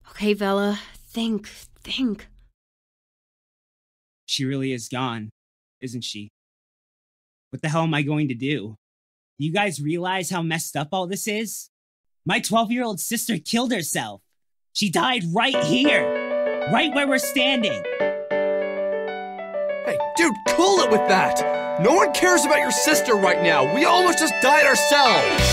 Okay, Vela, think. She really is gone, isn't she? What the hell am I going to do? You guys realize how messed up all this is? My 12-year-old sister killed herself. She died right here. Right where we're standing. Hey, dude, cool it with that! No one cares about your sister right now. We almost just died ourselves!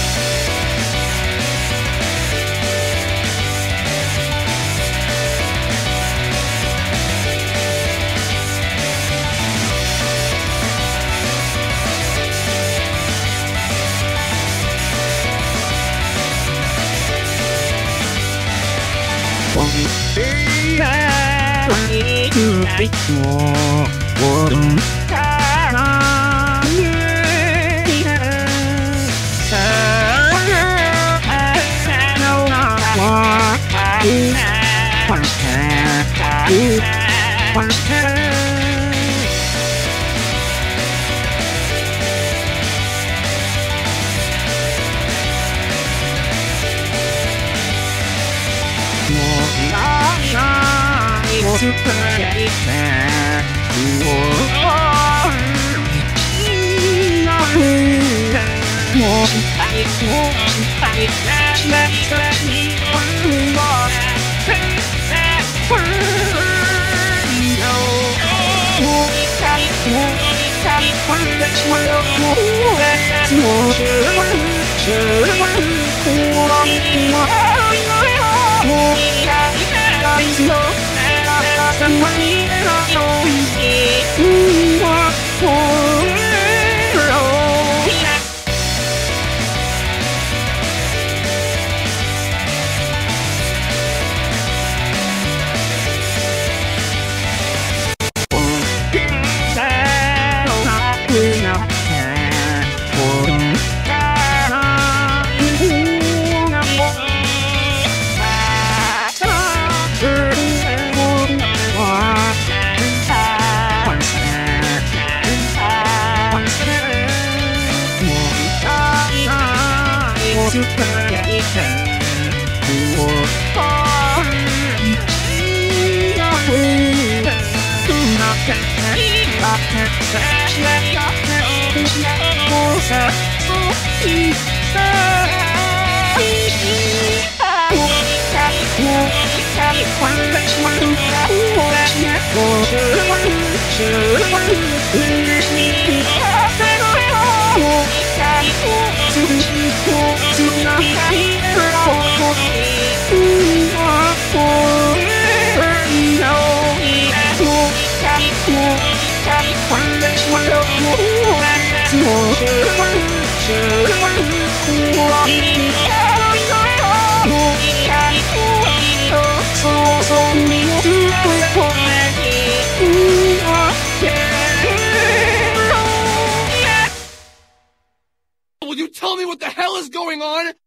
Will you tell me what the hell is going on?